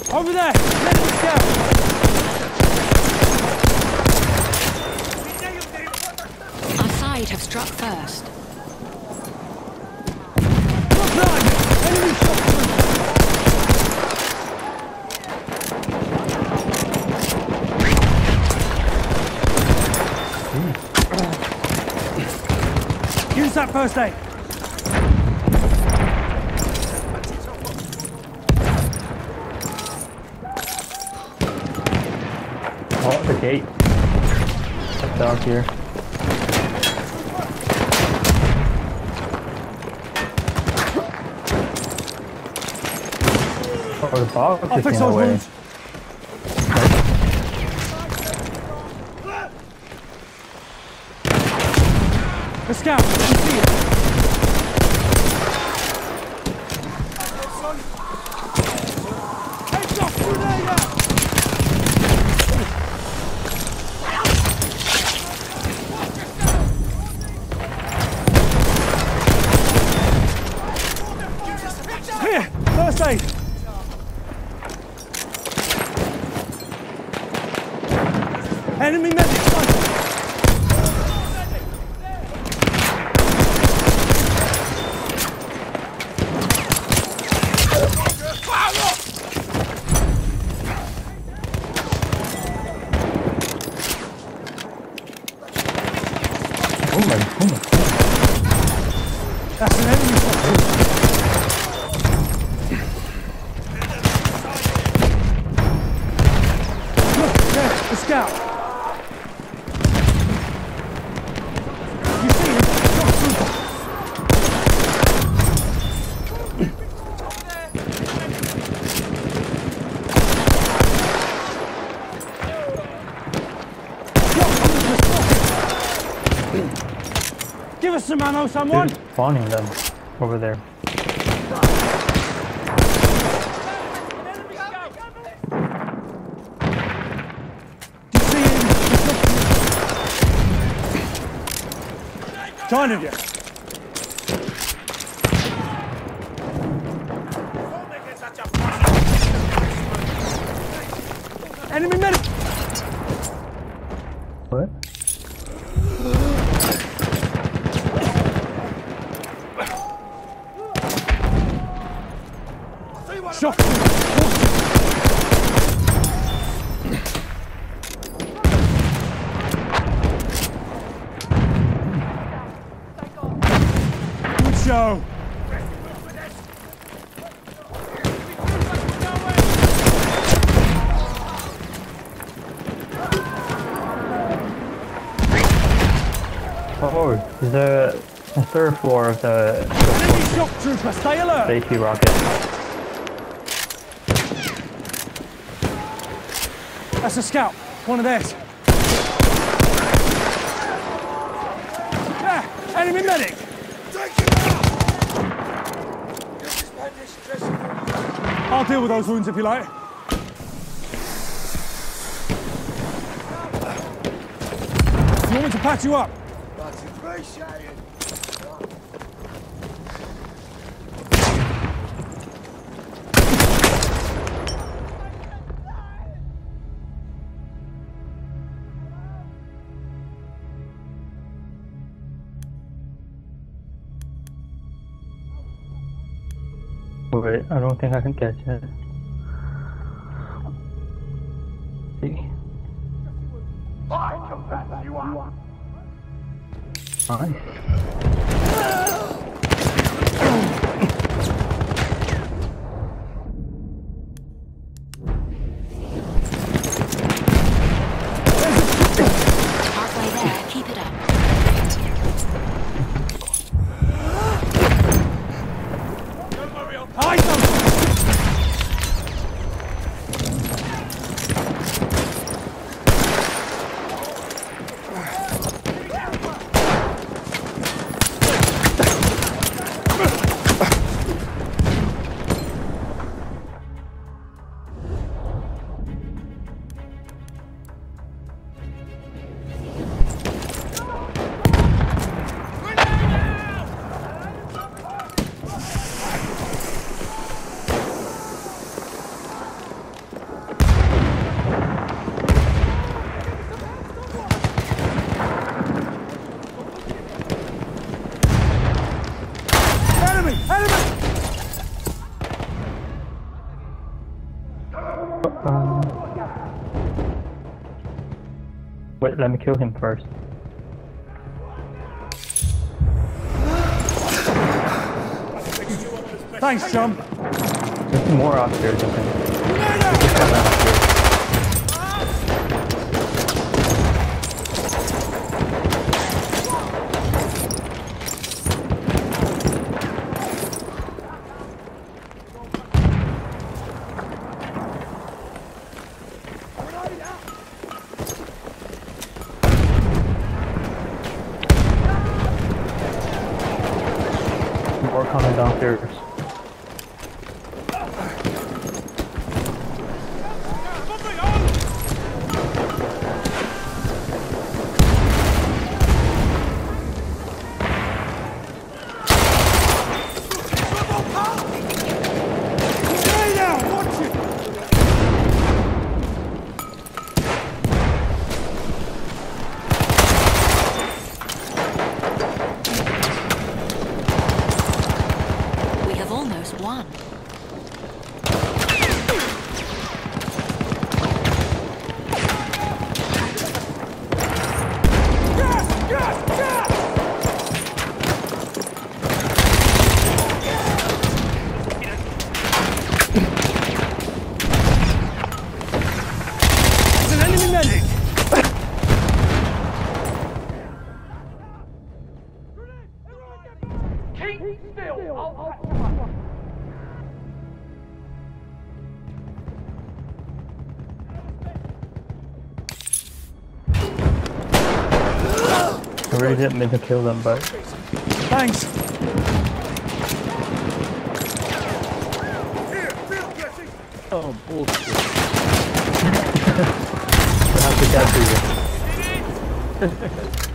Over there! Enemy scout! Our side have struck first. Look line! Enemy shot through! Use that first aid! Oh, the gate. It's dark here. Oh, the box I'll is fix in the those way. wounds. The scout, you see it? Heads off through there, yeah! Here, first aid. Enemy medic sighted. Oh my goodness. That's an enemy shot. Look, there, the scout. You see him? Shot through. Give us some ammo, someone! Dude, spawning them over there. Do you see him? Join of you. Enemy medic! What? Shot! Good show! Oh, the third floor of the Enemy shock trooper, stay alert! safety rocket. That's a scout, one of theirs. Yeah, enemy medic! I'll deal with those wounds if you like. You want me to patch you up? That's appreciated. Wait, I don't think I can catch it. See. Nice. Halfway there, keep it up. I don't. Wait, let me kill him first. Thanks, chum. There's more upstairs, I think. More coming downstairs. Stay down! Watch it! We have almost won. Gas! Gas! Gas! There's an enemy medic! Keep still! I really didn't mean to kill them, but Thanks. Here, Phil, Jesse. Oh, bullshit. I have to get to you.